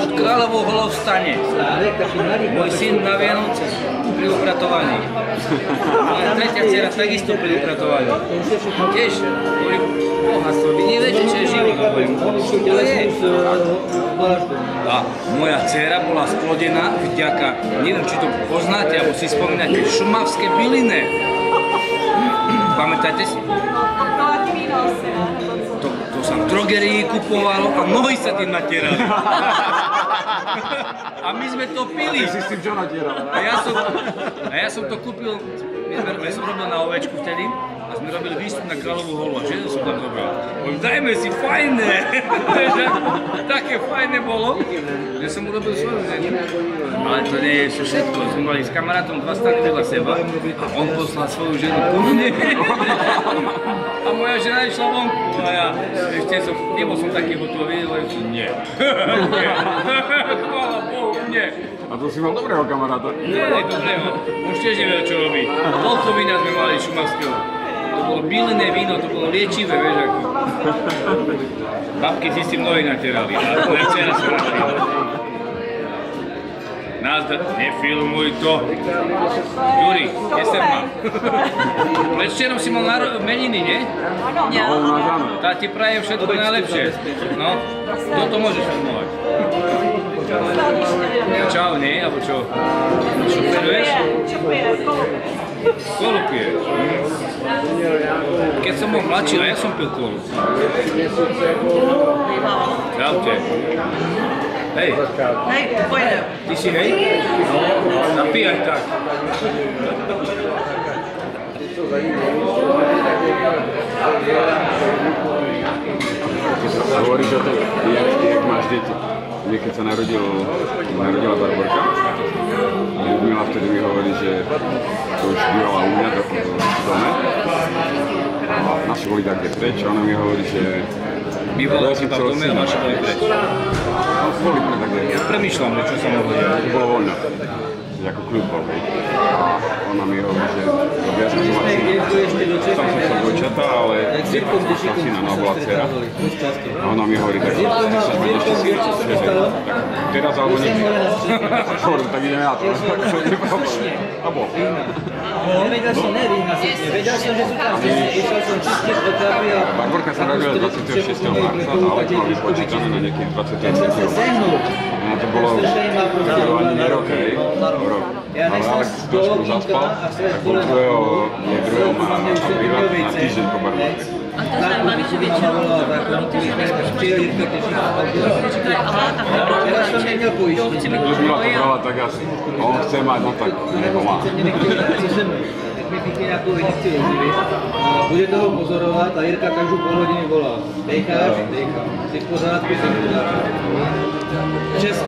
Kráľovou holou vstane. Môj syn na Vianoce pri upratovaní. Moja tretia dcera takisto pri upratovaní. Tiež, hovorím, bohatstvo, vy neviete, čo je život, hovorím, to je. A moja dcera bola splodená vďaka, neviem, či to poznáte, alebo si spomínate, šumavské byliny. Pamätáte si? To sa v drogerii kupovalo a nohy sa tým natierali. A my sme to pili. A ty si s tým čo natieral? A ja som to kúpil, ja som robil na ovečku vtedy a sme robili výstup na Kráľovú holu a ženu som tam zobral. Dajme si fajné. Také fajné bolo, že som urobil svoju ženu. Ale to nie je všetko. Sme mali s kamarátom 2 stany vedľa seba a on poslal svoju ženu ku mne. A moja žena išla vonku a ja ešte nebol som taký hotový, ale nie. Chvála Bohu, nie. A to si mal dobrého kamaráta? Nie, dobrého. Už tiež neviem, čo robí. Toľko vína sme mali šumavského. To bolo bylinné víno, to bolo liečivé, vieš ako. Babky si s tým nohy natierali. A večera sa natierali. Nazdar, nefilmuj to. Juri, kde sem mám? Predvčerom si mal meniny, nie? Áno. Tá ti prajem všetko najlepšie. No, toto môžeš filmovať. Čau, nie? Alebo čo? Šoferuješ? Kolu piješ. Keď som bol mladší, a ja som pil kolu. Čaute. Hej. Hej, pojedem. Ty si hej? No, napíjaj tak. Hovoríš o tom, jak máš deti. Mne keď sa narodila Barborka, Ľudmila vtedy mi hovorí, že to už bývala u mňa v dome. A naši boli také preč, ona mi hovorí, že bývala iba v dome a naši boli preč. Boli pre také. Ja premýšľam, čo sa mohlo diať. Bolo voľno. Ako kľud bol, hej. A ona mi hovorí, že ja som chcela syna. Tam som sa dvojčata, ale chcela syna, no bola dcera. A ona mi hovorí, tak chceš mať ešte syna, že tak teraz alebo nikdy. Hovorím, tak ideme na to. A bol. Nevedel som nevyhnasitne, vedel som, že sú tam cesty, išiel som čistiť do trápy a... Barborka sa narodila 26. marca, ale to mám vypočítané na nejakých 20. No to bolo ani nerok, hej, rok. Ale Alex trošku zaspal, tak bol 2. apríla na týždeň po Barborke. A to znamená, že väčšinou Ľudmila to brala tak asi, on chce mať, no tak nech ho má. Bude toho pozorovať a Jirka každú pol hodiny volá. Dejcháš? Dejchám. Jsi v pořádku?